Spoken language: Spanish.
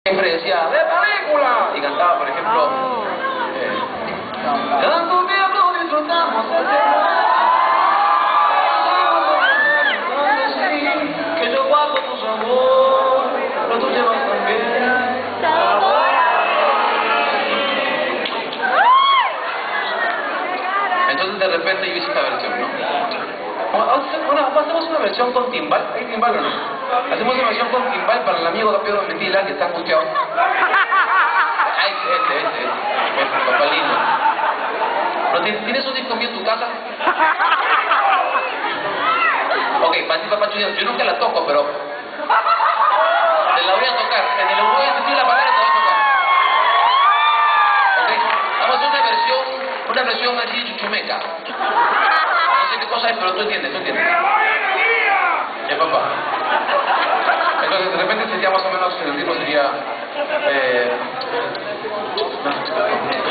siempre decía, ¡de película! Y cantaba, por ejemplo, tanto tiempo disfrutamos que yo guardo tu sabor, pero tú llevas también sabor. Entonces de repente yo hice esta versión, ¿no? Hacemos una versión con timbal. ¿Hay timbal o no? Hacemos una versión con timbal para el amigo de Pedro Mentila que está angustiado. Este, papá lindo. ¿No tienes un disco mío en tu casa? Ok, para ti, papá chulo, yo nunca la toco, pero te la voy a tocar. En el voy a decir la palabra, te voy a tocar. Ok, vamos a hacer una versión así chuchumeca. No sé qué cosa es, pero tú entiendes, papá. Entonces, de repente sería más o menos, el ritmo sería...